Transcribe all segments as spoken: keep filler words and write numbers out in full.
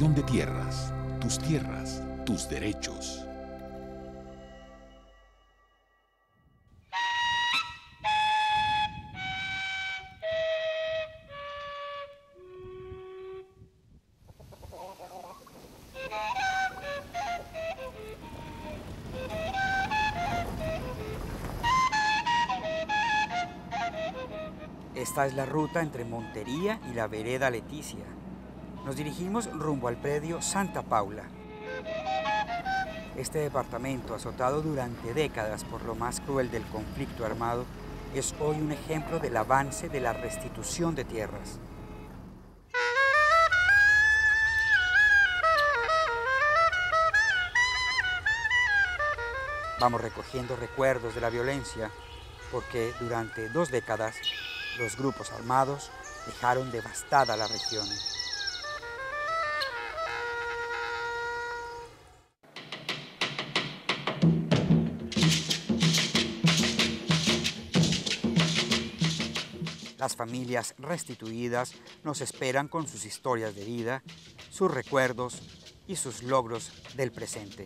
restitución de tierras. Tus tierras, tus derechos. Esta es la ruta entre Montería y la vereda Leticia. Nos dirigimos rumbo al predio Santa Paula. Este departamento, azotado durante décadas por lo más cruel del conflicto armado, es hoy un ejemplo del avance de la restitución de tierras. Vamos recogiendo recuerdos de la violencia, porque durante dos décadas los grupos armados dejaron devastada la región. Las familias restituidas nos esperan con sus historias de vida, sus recuerdos y sus logros del presente.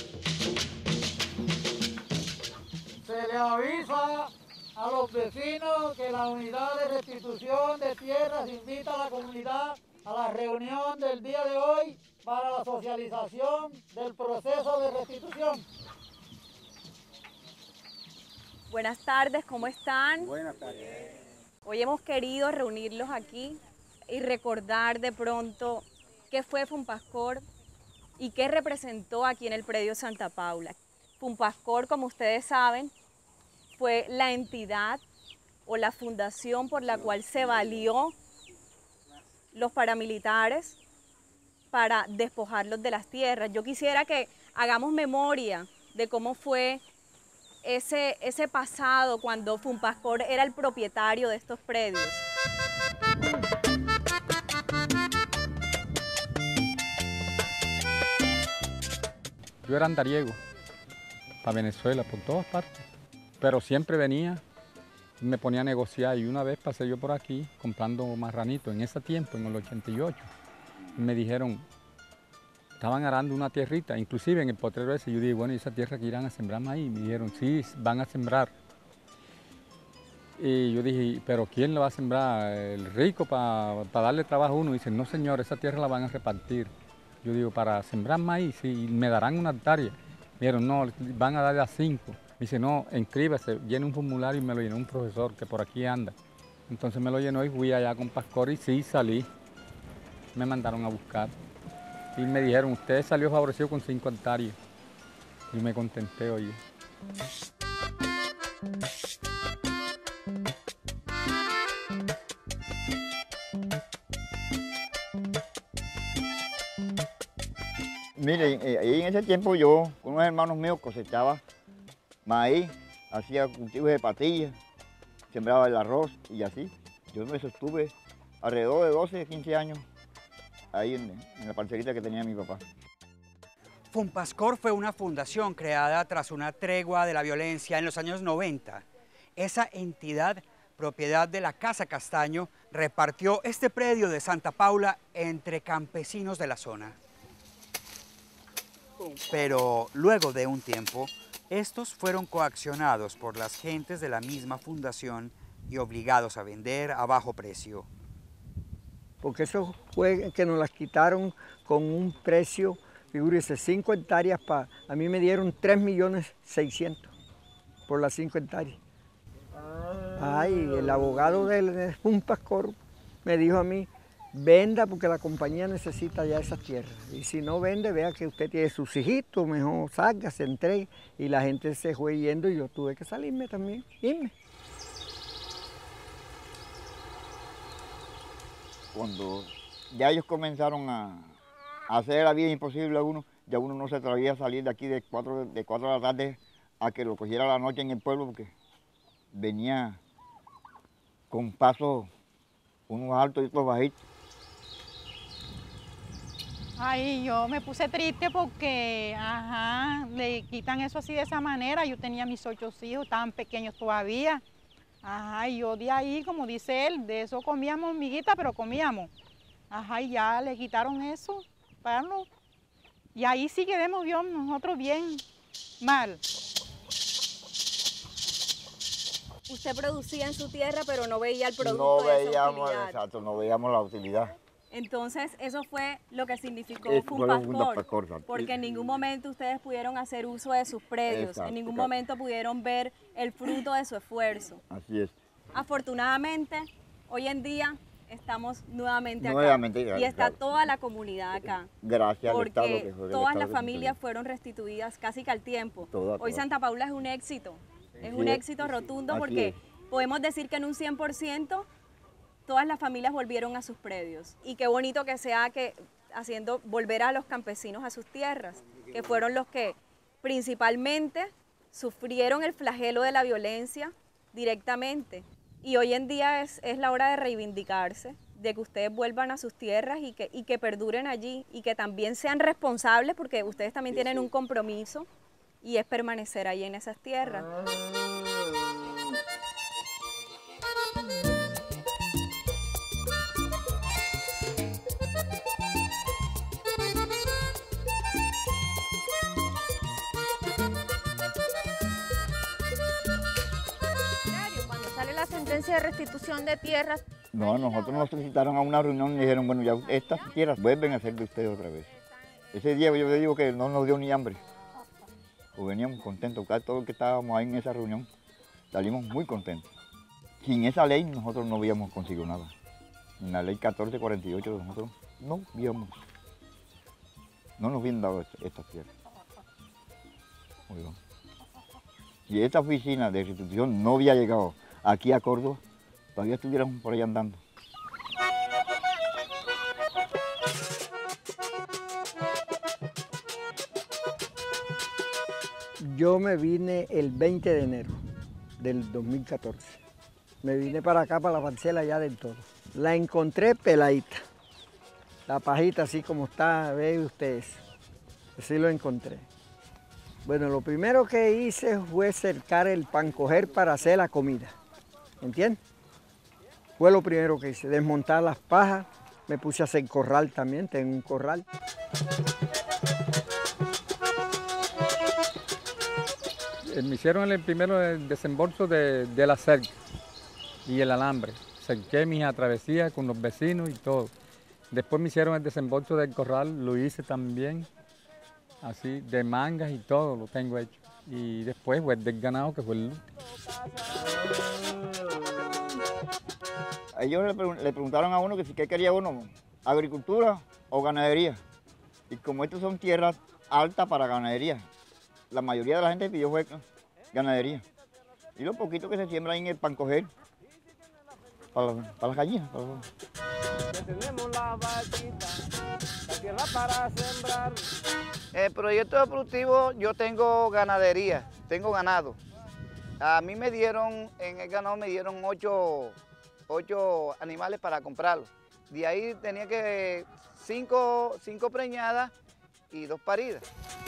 Se le avisa a los vecinos que la unidad de restitución de tierras invita a la comunidad a la reunión del día de hoy para la socialización del proceso de restitución. Buenas tardes, ¿cómo están? Buenas tardes. Hoy hemos querido reunirlos aquí y recordar de pronto qué fue Funpascor y qué representó aquí en el predio Santa Paula. Funpascor, como ustedes saben, fue la entidad o la fundación por la cual se valió los paramilitares para despojarlos de las tierras. Yo quisiera que hagamos memoria de cómo fue ese, ese pasado cuando Funpascor era el propietario de estos predios. Yo era andariego para Venezuela, por todas partes, pero siempre venía y me ponía a negociar, y una vez pasé yo por aquí comprando marranitos en ese tiempo, en el ochenta y ocho, y me dijeron, estaban arando una tierrita, inclusive en el potrero ese, yo dije, bueno, ¿y esa tierra que irán a sembrar maíz? Me dijeron, sí, van a sembrar. Y yo dije, ¿pero quién la va a sembrar? ¿El rico para pa darle trabajo a uno? Y dicen, no señor, esa tierra la van a repartir. Yo digo, para sembrar maíz, sí, me darán una hectárea. Me dijeron, no, van a darle a cinco. Me dice, no, inscríbase, llene un formulario, y me lo llenó un profesor que por aquí anda. Entonces me lo llenó y fui allá con Pascor y sí, salí. Me mandaron a buscar. Y me dijeron, usted salió favorecido con cinco hectáreas. Y me contenté, oye. Miren, eh, ahí en ese tiempo yo, con unos hermanos míos, cosechaba maíz, hacía cultivos de patillas, sembraba el arroz y así. Yo me sostuve alrededor de doce, quince años ahí en, en la parcelita que tenía mi papá. Funpascor fue una fundación creada tras una tregua de la violencia en los años noventa. Esa entidad, propiedad de la Casa Castaño, repartió este predio de Santa Paula entre campesinos de la zona. Pero luego de un tiempo, estos fueron coaccionados por las gentes de la misma fundación y obligados a vender a bajo precio. Porque eso fue que nos las quitaron con un precio, figúrese, cinco hectáreas, pa, a mí me dieron tres millones seiscientos por las cinco hectáreas. Ay, el abogado de Funpascor me dijo a mí, venda porque la compañía necesita ya esas tierras. Y si no vende, vea que usted tiene sus hijitos, mejor salga, se entregue. Y la gente se fue yendo y yo tuve que salirme también, irme. Cuando ya ellos comenzaron a, a hacer la vida imposible a uno, ya uno no se atrevía a salir de aquí de cuatro de, cuatro de la tarde a que lo cogiera la noche en el pueblo, porque venía con pasos unos altos y otros bajitos. Ay, yo me puse triste porque, ajá, le quitan eso así de esa manera. Yo tenía mis ocho hijos, estaban pequeños todavía. Ajá, y yo de ahí, como dice él, de eso comíamos miguita, pero comíamos. Ajá, y ya le quitaron eso taparlo. Y ahí sí quedemos yo, nosotros bien mal. Usted producía en su tierra, pero no veía el producto No de esa veíamos, utilidad. exacto, no veíamos la utilidad. Entonces, eso fue lo que significó Eso fue lo que fue Funpascor, Funpascor, exacto. porque en ningún momento ustedes pudieron hacer uso de sus predios, Exacto, en ningún claro. momento pudieron ver el fruto de su esfuerzo. Así es. Afortunadamente, hoy en día estamos nuevamente acá Nuevamente, y está claro. toda la comunidad acá. Gracias al Estado. Porque Que fue el todas Estado las que familias nos fueron restituidas casi que al tiempo. Toda, Hoy toda. Santa Paula es un éxito, es Así un es. éxito rotundo Así porque es. podemos decir que en un cien por ciento todas las familias volvieron a sus predios. Y qué bonito que sea que haciendo volver a los campesinos a sus tierras, que fueron los que principalmente sufrieron el flagelo de la violencia directamente. Y hoy en día es, es la hora de reivindicarse, de que ustedes vuelvan a sus tierras y que, y que perduren allí y que también sean responsables porque ustedes también tienen un compromiso y es permanecer ahí en esas tierras. Cuando sale la sentencia de restitución de tierras, No, nosotros nos solicitaron a una reunión y dijeron, bueno, ya estas tierras vuelven a ser de ustedes otra vez. Ese día yo le digo que no nos dio ni hambre. Pues veníamos contentos, casi todos los que estábamos ahí en esa reunión, salimos muy contentos. Sin esa ley nosotros no habíamos conseguido nada. En la ley catorce cuarenta y ocho nosotros no habíamos, no nos habían dado estas tierras. Oigan, si esta oficina de restitución no había llegado aquí a Córdoba, todavía estuviéramos por ahí andando. Yo me vine el veinte de enero del dos mil catorce. Me vine para acá, para la parcela ya del todo. La encontré peladita. La pajita así como está, ven ustedes. Así lo encontré. Bueno, lo primero que hice fue cercar el pancoger para hacer la comida. ¿Entiendes? Fue lo primero que hice, desmontar las pajas. Me puse a hacer corral también, tengo un corral. Me hicieron el primero el desembolso de, de la cerca y el alambre. Cerqué mis travesías con los vecinos y todo. Después me hicieron el desembolso del corral, lo hice también, así, de mangas y todo, lo tengo hecho. Y después, pues, del ganado, que fue el último. Ellos le, pregun le preguntaron a uno que si qué quería uno, agricultura o ganadería. Y como estas son tierras altas para ganadería, la mayoría de la gente pidió fue ganadería. Y lo poquito que se siembra ahí en el pancoger, para, para las gallinas. Para los... Tenemos la vaquita, la tierra para sembrar. El proyecto productivo, yo tengo ganadería, tengo ganado. A mí me dieron, en el ganado me dieron ocho, ocho animales para comprarlos. De ahí tenía que cinco, cinco preñadas y dos paridas.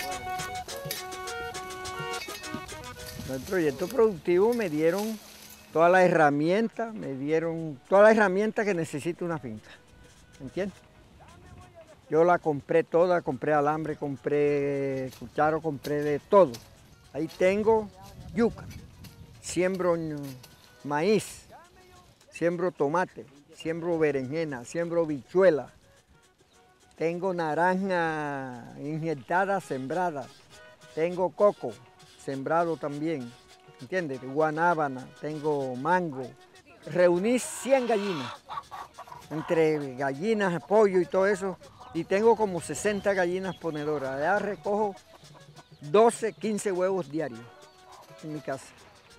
En el proyecto productivo me dieron todas las herramientas, me dieron todas las herramientas que necesita una finca, ¿entiendes? Yo la compré toda, compré alambre, compré cucharo, compré de todo. Ahí tengo yuca, siembro maíz, siembro tomate, siembro berenjena, siembro bichuela. Tengo naranja inyectada, sembrada. Tengo coco, sembrado también, ¿entiendes? Guanábana, tengo mango. Reuní cien gallinas, entre gallinas, pollo y todo eso, y tengo como sesenta gallinas ponedoras. Allá recojo doce, quince huevos diarios en mi casa.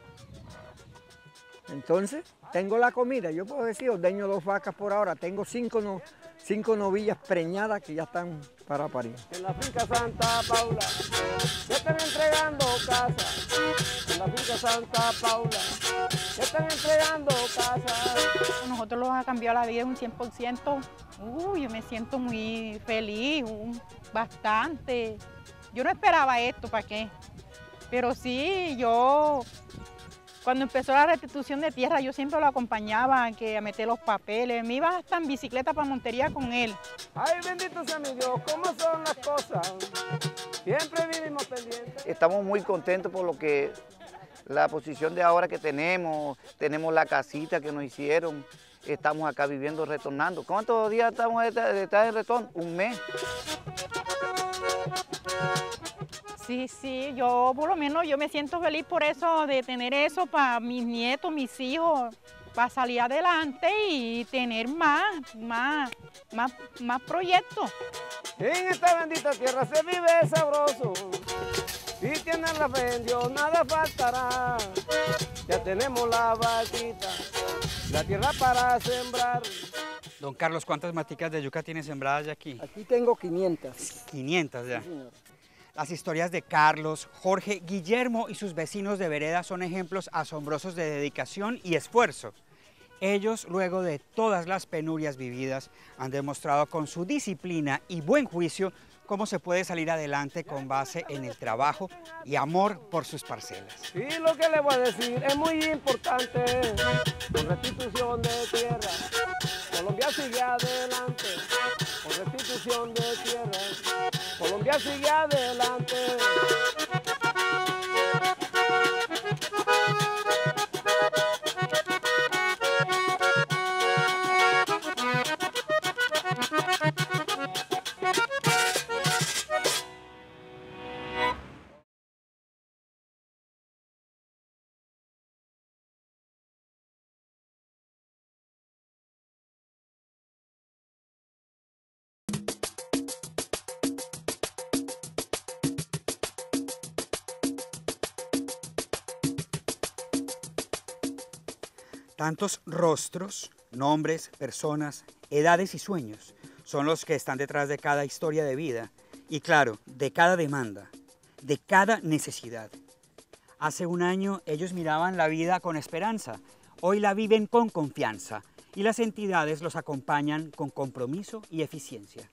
Entonces, tengo la comida. Yo puedo decir, ordeño dos vacas por ahora. Tengo cinco, no, cinco novillas preñadas que ya están para parir. En la finca Santa Paula, se están entregando casas. En la finca Santa Paula, se están entregando casas. Nosotros los ha cambiado la vida un cien por ciento. Uy, yo me siento muy feliz, un, bastante. Yo no esperaba esto, ¿para qué? Pero sí, yo Cuando empezó la restitución de tierra, yo siempre lo acompañaba a, que, a meter los papeles. Me iba hasta en bicicleta para Montería con él. Ay, bendito sea mi Dios, ¿cómo son las cosas? Siempre vivimos pendientes. Estamos muy contentos por lo que la posición de ahora que tenemos, tenemos la casita que nos hicieron, estamos acá viviendo, retornando. ¿Cuántos días estamos de estar de retorno? Un mes. Sí, sí, yo por lo menos yo me siento feliz por eso, de tener eso para mis nietos, mis hijos, para salir adelante y tener más, más, más, más proyectos. En esta bendita tierra se vive sabroso, si tienes la fe en Dios nada faltará. Ya tenemos la vaquita, la tierra para sembrar. Don Carlos, ¿cuántas maticas de yuca tiene sembradas ya aquí? Aquí tengo quinientas. quinientas ya. Sí, señor. Las historias de Carlos, Jorge, Guillermo y sus vecinos de vereda son ejemplos asombrosos de dedicación y esfuerzo. Ellos, luego de todas las penurias vividas, han demostrado con su disciplina y buen juicio cómo se puede salir adelante con base en el trabajo y amor por sus parcelas. Y lo que le voy a decir es muy importante, con restitución de tierra, Colombia sigue adelante, con restitución de tierra, Colombia sigue adelante. Tantos rostros, nombres, personas, edades y sueños son los que están detrás de cada historia de vida y, claro, de cada demanda, de cada necesidad. Hace un año ellos miraban la vida con esperanza, hoy la viven con confianza y las entidades los acompañan con compromiso y eficiencia.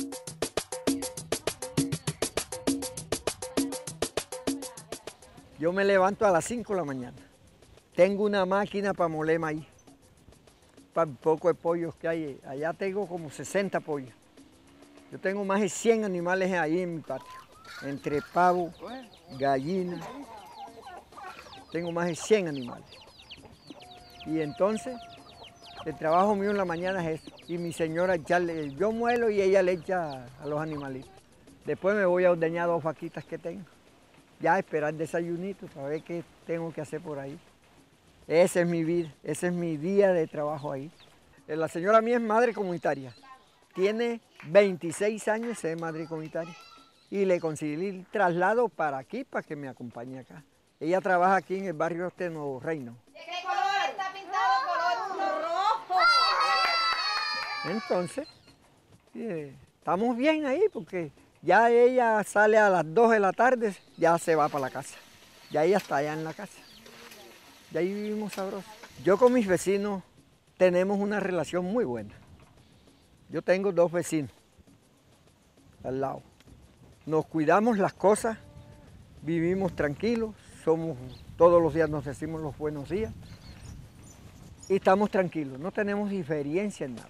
Yo me levanto a las cinco de la mañana. Tengo una máquina para moler maíz, para un poco de pollos que hay. Allá tengo como sesenta pollos. Yo tengo más de cien animales ahí en mi patio, entre pavo, gallina. Tengo más de cien animales. Y entonces, el trabajo mío en la mañana es eso. Y mi señora, echarle, yo muelo y ella le echa a los animalitos. Después me voy a ordeñar dos vaquitas que tengo. Ya esperar desayunito para ver qué tengo que hacer por ahí. Esa es mi vida, ese es mi día de trabajo ahí. La señora mía es madre comunitaria. Tiene veintiséis años de ser madre comunitaria. Y le conseguí el traslado para aquí, para que me acompañe acá. Ella trabaja aquí en el barrio este Nuevo Reino. ¿De qué color está pintado? Color rojo. Entonces, eh, estamos bien ahí porque ya ella sale a las dos de la tarde, ya se va para la casa. Ya ella está allá en la casa. Y ahí vivimos sabrosos. Yo con mis vecinos tenemos una relación muy buena. Yo tengo dos vecinos al lado. Nos cuidamos las cosas, vivimos tranquilos, somos, todos los días nos decimos los buenos días y estamos tranquilos, no tenemos diferencia en nada.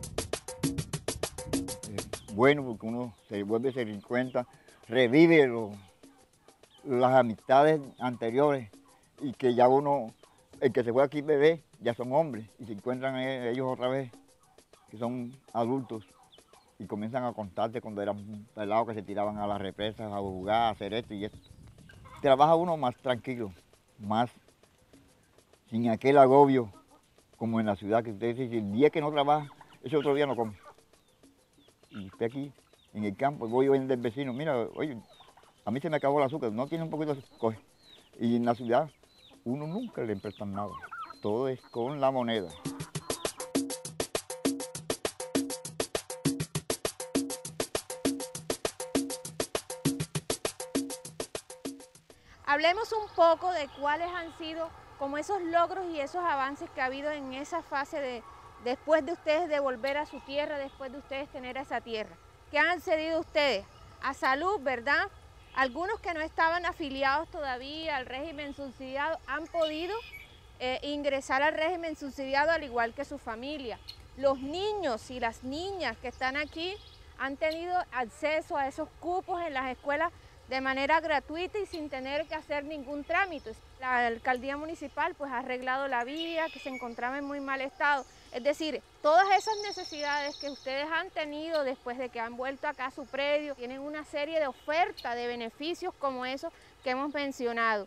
Es bueno porque uno se vuelve a dar cuenta, revive lo, las amistades anteriores. Y que ya uno, el que se fue aquí bebé, ya son hombres y se encuentran ellos otra vez, que son adultos, y comienzan a contarte cuando eran pelados que se tiraban a las represas a jugar, a hacer esto y esto. Trabaja uno más tranquilo, más sin aquel agobio como en la ciudad, que usted dice, el día que no trabaja, ese otro día no come. Y usted aquí, en el campo, voy a del vecino, mira, oye, a mí se me acabó el azúcar, no tiene un poquito de coge. Y en la ciudad, uno nunca le prestan nada, todo es con la moneda. Hablemos un poco de cuáles han sido como esos logros y esos avances que ha habido en esa fase de después de ustedes devolver a su tierra, después de ustedes tener esa tierra. ¿Qué han cedido ustedes? A salud, ¿verdad? Algunos que no estaban afiliados todavía al régimen subsidiado han podido eh, ingresar al régimen subsidiado al igual que su familia. Los niños y las niñas que están aquí han tenido acceso a esos cupos en las escuelas de manera gratuita y sin tener que hacer ningún trámite. La alcaldía municipal pues ha arreglado la vía que se encontraba en muy mal estado. Es decir, todas esas necesidades que ustedes han tenido después de que han vuelto acá a su predio, tienen una serie de ofertas, de beneficios como esos que hemos mencionado.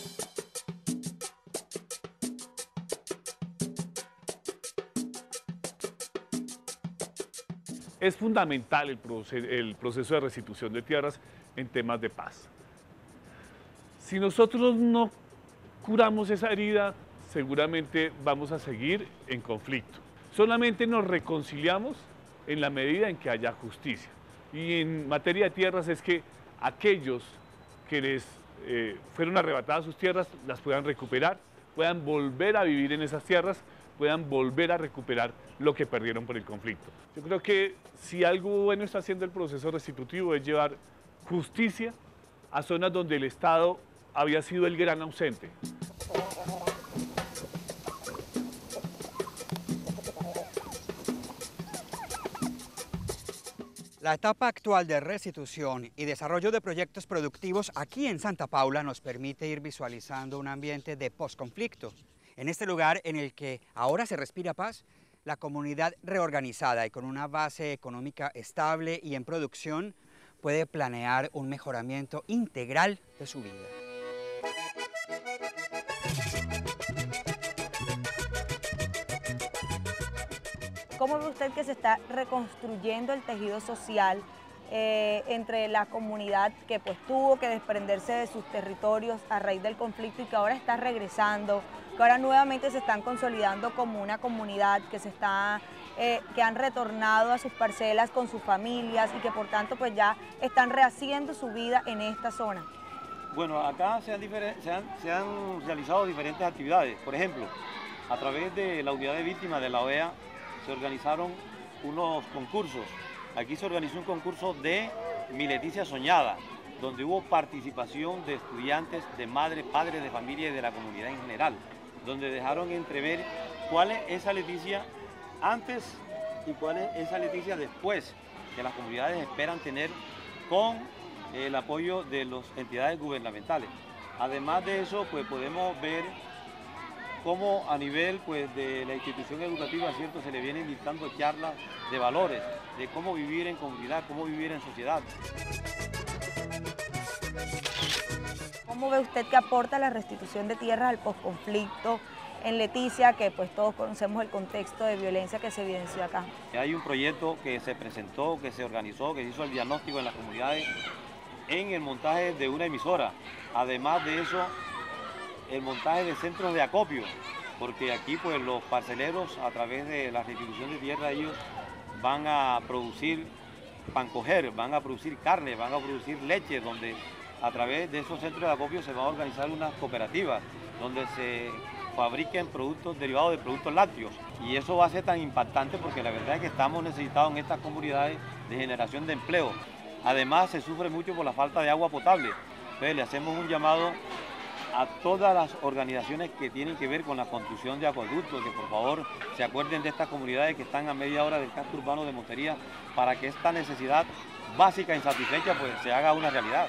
Es fundamental el proceso, el proceso de restitución de tierras en temas de paz. Si nosotros no curamos esa herida, seguramente vamos a seguir en conflicto. Solamente nos reconciliamos en la medida en que haya justicia. Y en materia de tierras es que aquellos que les eh, fueron arrebatadas sus tierras las puedan recuperar, puedan volver a vivir en esas tierras, puedan volver a recuperar lo que perdieron por el conflicto. Yo creo que si algo bueno está haciendo el proceso restitutivo es llevar justicia a zonas donde el Estado había sido el gran ausente. La etapa actual de restitución y desarrollo de proyectos productivos aquí en Santa Paula nos permite ir visualizando un ambiente de posconflicto. En este lugar en el que ahora se respira paz, la comunidad reorganizada y con una base económica estable y en producción puede planear un mejoramiento integral de su vida. ¿Cómo ve usted que se está reconstruyendo el tejido social eh, entre la comunidad que pues tuvo que desprenderse de sus territorios a raíz del conflicto y que ahora está regresando, que ahora nuevamente se están consolidando como una comunidad, que, se está, eh, que han retornado a sus parcelas con sus familias y que por tanto pues ya están rehaciendo su vida en esta zona? Bueno, acá se han, se han, se han realizado diferentes actividades. Por ejemplo, a través de la unidad de víctimas de la O E A se organizaron unos concursos. Aquí se organizó un concurso de Mi Leticia Soñada, donde hubo participación de estudiantes, de madres, padres de familia y de la comunidad en general, donde dejaron entrever cuál es esa Leticia antes y cuál es esa Leticia después, que las comunidades esperan tener con el apoyo de las entidades gubernamentales. Además de eso, pues podemos ver cómo a nivel pues, de la institución educativa, ¿cierto?, se le vienen dictando charlas de valores, de cómo vivir en comunidad, cómo vivir en sociedad. ¿Cómo ve usted que aporta la restitución de tierras al posconflicto en Leticia, que pues todos conocemos el contexto de violencia que se evidenció acá? Hay un proyecto que se presentó, que se organizó, que se hizo el diagnóstico en las comunidades en el montaje de una emisora. Además de eso, el montaje de centros de acopio, porque aquí pues los parceleros a través de la restitución de tierra ellos van a producir pancoger, van a producir carne, van a producir leche, donde a través de esos centros de acopio se van a organizar unas cooperativas donde se fabriquen productos derivados de productos lácteos, y eso va a ser tan impactante porque la verdad es que estamos necesitados en estas comunidades de generación de empleo. Además se sufre mucho por la falta de agua potable, entonces le hacemos un llamado a todas las organizaciones que tienen que ver con la construcción de acueductos, que por favor se acuerden de estas comunidades que están a media hora del casco urbano de Montería para que esta necesidad básica insatisfecha pues se haga una realidad.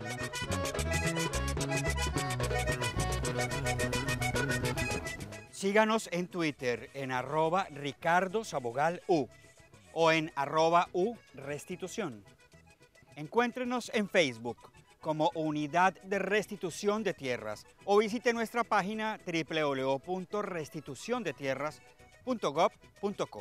Síganos en Twitter en arroba Ricardo Sabogal U o en arroba U Restitución. Encuéntrenos en Facebook como Unidad de Restitución de Tierras o visite nuestra página doble u doble u doble u punto restitución de tierras punto gob punto co.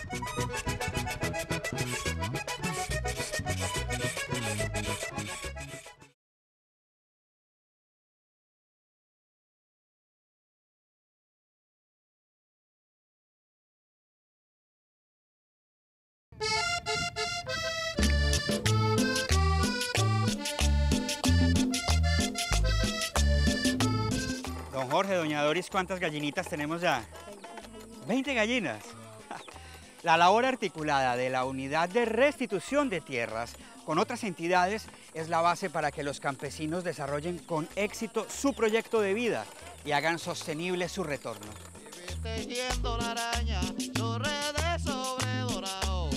Don Jorge, doña Doris, ¿cuántas gallinitas tenemos ya? veinte gallinas. La labor articulada de la Unidad de Restitución de Tierras con otras entidades es la base para que los campesinos desarrollen con éxito su proyecto de vida y hagan sostenible su retorno. Tejiendo la araña, sus redes sobre dorado.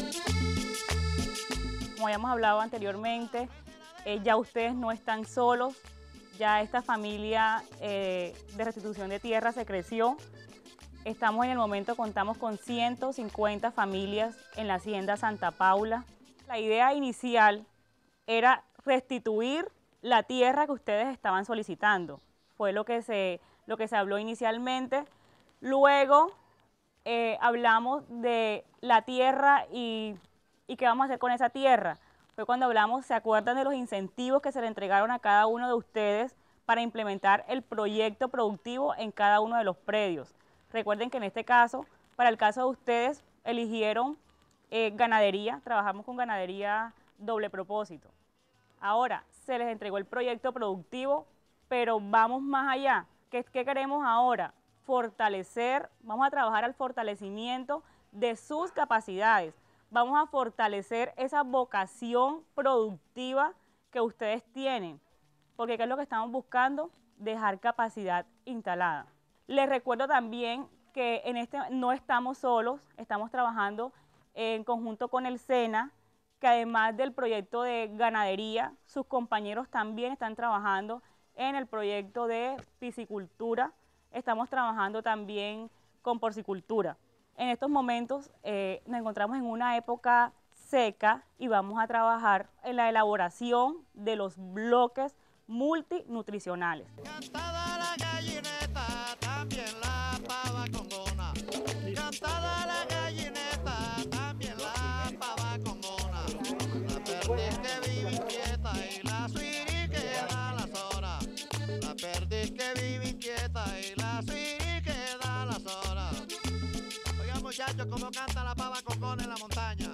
Como ya hemos hablado anteriormente, eh, ya ustedes no están solos, ya esta familia eh, de restitución de tierra se creció. Estamos en el momento, contamos con ciento cincuenta familias en la hacienda Santa Paula. La idea inicial era restituir la tierra que ustedes estaban solicitando. Fue lo que se, lo que se habló inicialmente. Luego eh, hablamos de la tierra y, y qué vamos a hacer con esa tierra. Fue cuando hablamos, ¿se acuerdan de los incentivos que se le entregaron a cada uno de ustedes para implementar el proyecto productivo en cada uno de los predios? Recuerden que en este caso, para el caso de ustedes, eligieron eh, ganadería, trabajamos con ganadería doble propósito. Ahora, se les entregó el proyecto productivo, pero vamos más allá. ¿Qué, qué queremos ahora? Fortalecer, vamos a trabajar al fortalecimiento de sus capacidades. Vamos a fortalecer esa vocación productiva que ustedes tienen, porque ¿qué es lo que estamos buscando? Dejar capacidad instalada. Les recuerdo también que en este no estamos solos, estamos trabajando en conjunto con el SENA, que además del proyecto de ganadería, sus compañeros también están trabajando en el proyecto de piscicultura, estamos trabajando también con porcicultura. En estos momentos eh, nos encontramos en una época seca y vamos a trabajar en la elaboración de los bloques multinutricionales. Cantada la gallineta, también la pava congona. Cantada la gallineta, también la pava congona. La perdiz que vive inquieta y la suiri que da las horas. La perdiz que vive inquieta y la suiri que da las horas. Oigan muchachos, cómo canta la pava congona en la montaña.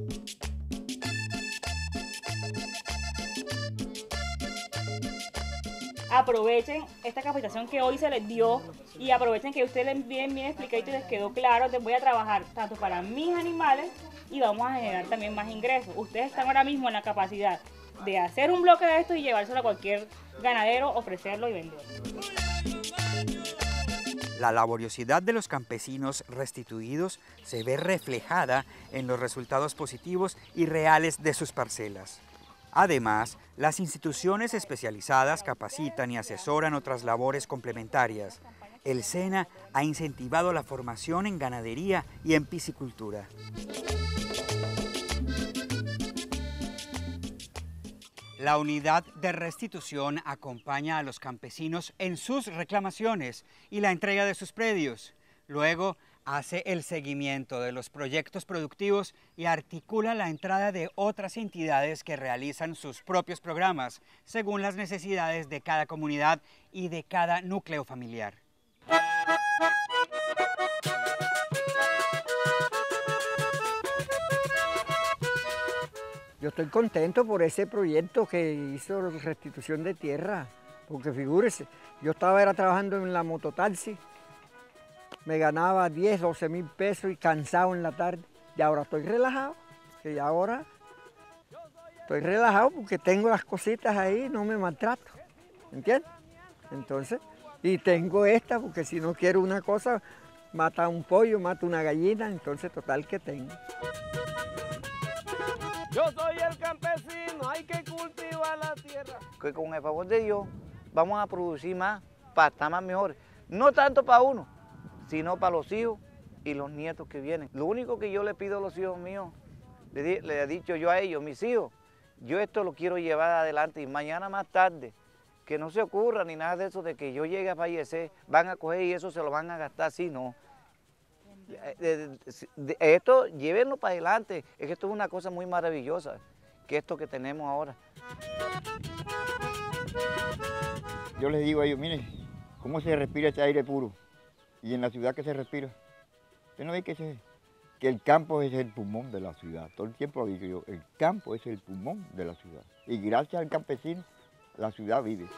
Aprovechen esta capacitación que hoy se les dio y aprovechen que ustedes les bien, bien explicadito y les quedó claro. Entonces voy a trabajar tanto para mis animales y vamos a generar también más ingresos. Ustedes están ahora mismo en la capacidad de hacer un bloque de esto y llevárselo a cualquier ganadero, ofrecerlo y venderlo. La laboriosidad de los campesinos restituidos se ve reflejada en los resultados positivos y reales de sus parcelas. Además, las instituciones especializadas capacitan y asesoran otras labores complementarias. El SENA ha incentivado la formación en ganadería y en piscicultura. La unidad de restitución acompaña a los campesinos en sus reclamaciones y la entrega de sus predios. Luego, hace el seguimiento de los proyectos productivos y articula la entrada de otras entidades que realizan sus propios programas según las necesidades de cada comunidad y de cada núcleo familiar. Yo estoy contento por ese proyecto que hizo Restitución de Tierra, porque figúrese, yo estaba era trabajando en la mototaxi, me ganaba diez, doce mil pesos y cansado en la tarde. Y ahora estoy relajado, que ahora estoy relajado porque tengo las cositas ahí, no me maltrato, ¿entiendes? Entonces, y tengo esta porque si no quiero una cosa, mata un pollo, mata una gallina, entonces total que tengo. Yo soy el campesino, hay que cultivar la tierra. Que con el favor de Dios vamos a producir más para estar más mejores. No tanto para uno, sino para los hijos y los nietos que vienen. Lo único que yo le pido a los hijos míos, le, di, le he dicho yo a ellos, mis hijos, yo esto lo quiero llevar adelante y mañana más tarde, que no se ocurra ni nada de eso de que yo llegue a fallecer, van a coger y eso se lo van a gastar así, no. De, de, de, esto, llévenlo para adelante, es que esto es una cosa muy maravillosa, que esto que tenemos ahora. Yo les digo a ellos, miren, cómo se respira este aire puro. Y en la ciudad que se respira, ¿usted no ve que, ese, que el campo es el pulmón de la ciudad? Todo el tiempo lo digo yo, el campo es el pulmón de la ciudad. Y gracias al campesino, la ciudad vive.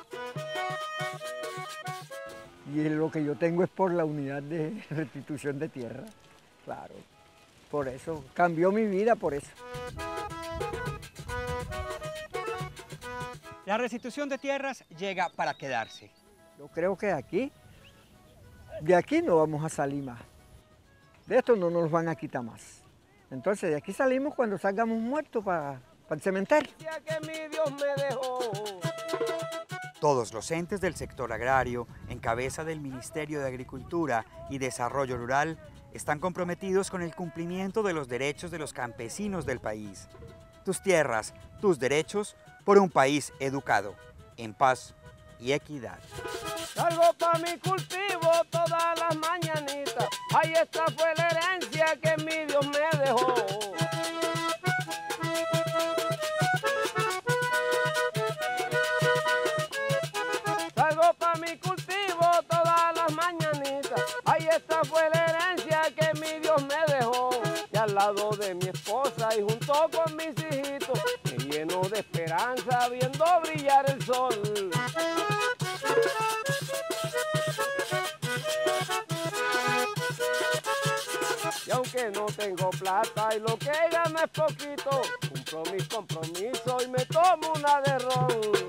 Y lo que yo tengo es por la unidad de restitución de tierra, claro. Por eso, cambió mi vida por eso. La restitución de tierras llega para quedarse. Yo creo que aquí, de aquí no vamos a salir más. De esto no nos van a quitar más. Entonces de aquí salimos cuando salgamos muertos para, para el cementerio. Que mi Dios me dejó. Todos los entes del sector agrario, en cabeza del Ministerio de Agricultura y Desarrollo Rural, están comprometidos con el cumplimiento de los derechos de los campesinos del país. Tus tierras, tus derechos, por un país educado, en paz y equidad. Salgo pa' mi cultivo todas las mañanitas. Ahí esta fue la herencia que mi Dios me dejó. Salgo pa' mi cultivo todas las mañanitas. Ahí esta fue la herencia que mi Dios me dejó. Y al lado de mi esposa y junto con mis hijitos, me lleno de esperanza viendo brillar el sol. Y aunque no tengo plata y lo que gano es poquito, cumplo mis compromisos y me tomo una de ron.